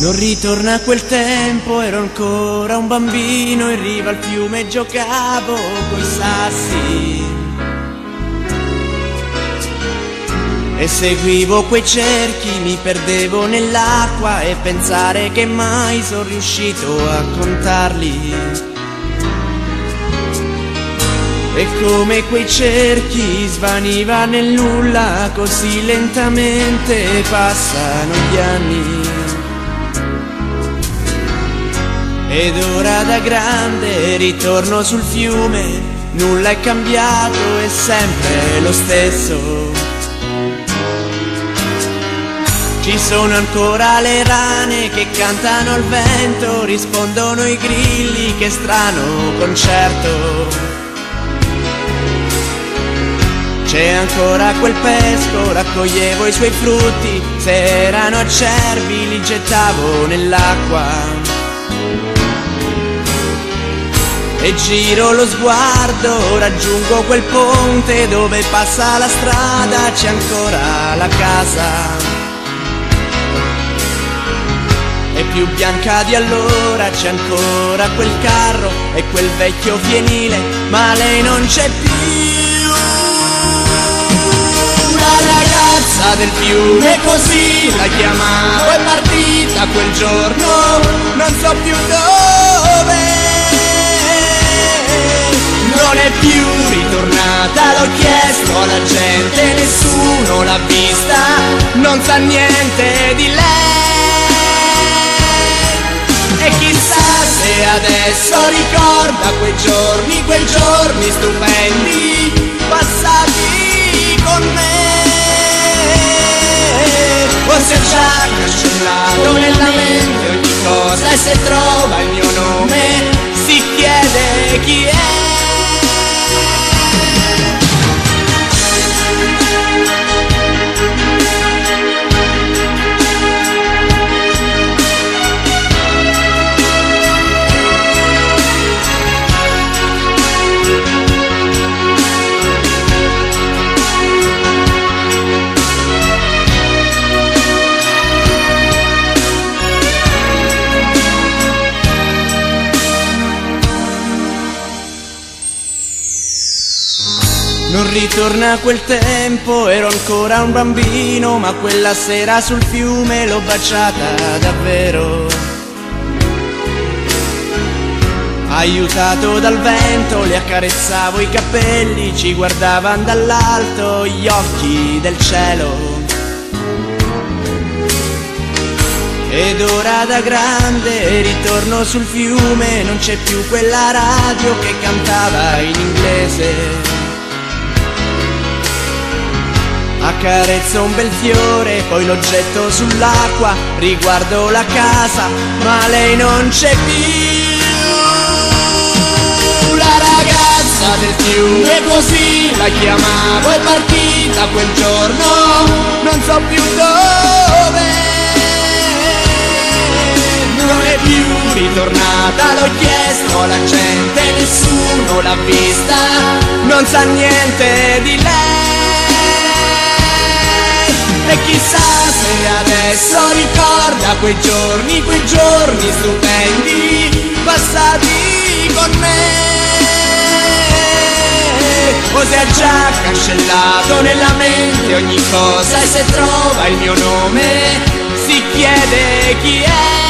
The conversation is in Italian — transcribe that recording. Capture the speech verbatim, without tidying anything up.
Non ritorna a quel tempo, ero ancora un bambino, in riva al fiume giocavo coi sassi e seguivo quei cerchi, mi perdevo nell'acqua e pensare che mai sono riuscito a contarli. E come quei cerchi svaniva nel nulla, così lentamente passano gli anni. Ed ora da grande ritorno sul fiume, nulla è cambiato, è sempre lo stesso. Ci sono ancora le rane che cantano al vento, rispondono i grilli, che strano concerto. C'è ancora quel pesco, raccoglievo i suoi frutti, se erano acerbi li gettavo nell'acqua. E giro lo sguardo, raggiungo quel ponte dove passa la strada, c'è ancora la casa. È più bianca di allora, c'è ancora quel carro e quel vecchio fienile, ma lei non c'è più. La ragazza del fiume, così la chiamavo, è partita quel giorno, non so più dove. Non è più ritornata, l'ho chiesto alla gente, nessuno l'ha vista, non sa niente di lei. E chissà se adesso ricorda quei giorni, quei giorni stupendi, passati con me. O se ha già cancellato nella mente ogni cosa e se trova il mio nome si chiede chi è. Non ritorna a quel tempo, ero ancora un bambino, ma quella sera sul fiume l'ho baciata davvero. Aiutato dal vento le accarezzavo i capelli, ci guardavano dall'alto gli occhi del cielo. Ed ora da grande ritorno sul fiume, non c'è più quella radio che cantava in inglese. Accarezzo un bel fiore, poi lo getto sull'acqua, riguardo la casa, ma lei non c'è più. La ragazza del fiume, così la chiamavo, è partita quel giorno, non so più dove. Non è più ritornata, l'ho chiesto alla gente, nessuno l'ha vista, non sa niente di lei. E chissà se adesso ricorda quei giorni, quei giorni stupendi, passati con me. O se ha già cancellato nella mente ogni cosa e se trova il mio nome si chiede chi è.